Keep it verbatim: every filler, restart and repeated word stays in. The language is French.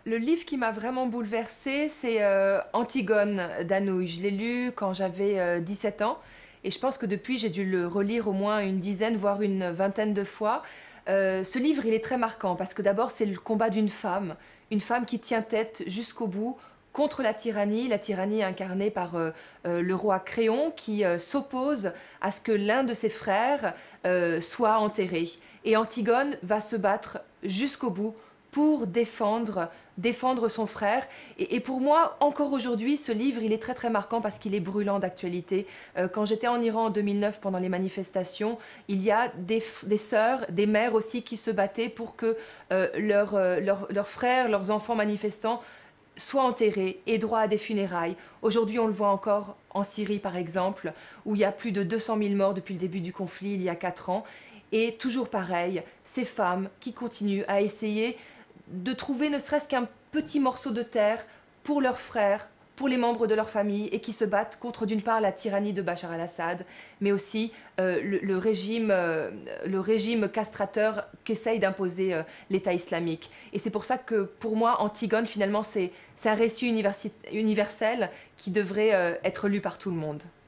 Le livre qui m'a vraiment bouleversée, c'est euh, Antigone d'Anouilh. Je l'ai lu quand j'avais euh, dix-sept ans et je pense que depuis j'ai dû le relire au moins une dizaine, voire une vingtaine de fois. Euh, ce livre, il est très marquant parce que d'abord c'est le combat d'une femme, une femme qui tient tête jusqu'au bout contre la tyrannie, la tyrannie incarnée par euh, euh, le roi Créon qui euh, s'oppose à ce que l'un de ses frères euh, soit enterré. Et Antigone va se battre jusqu'au bout pour défendre, défendre son frère. Et, et pour moi, encore aujourd'hui, ce livre, il est très très marquant parce qu'il est brûlant d'actualité. Euh, quand j'étais en Iran en deux mille neuf pendant les manifestations, il y a des, des sœurs, des mères aussi qui se battaient pour que euh, leurs euh, leur, leur frères, leurs enfants manifestants soient enterrés et droit à des funérailles. Aujourd'hui, on le voit encore en Syrie, par exemple, où il y a plus de deux cent mille morts depuis le début du conflit, il y a quatre ans. Et toujours pareil, ces femmes qui continuent à essayer de trouver ne serait-ce qu'un petit morceau de terre pour leurs frères, pour les membres de leur famille, et qui se battent contre d'une part la tyrannie de Bachar el-Assad, mais aussi euh, le, le, régime, euh, le régime castrateur qu'essaye d'imposer euh, l'État islamique. Et c'est pour ça que pour moi, Antigone, finalement, c'est un récit universel qui devrait euh, être lu par tout le monde.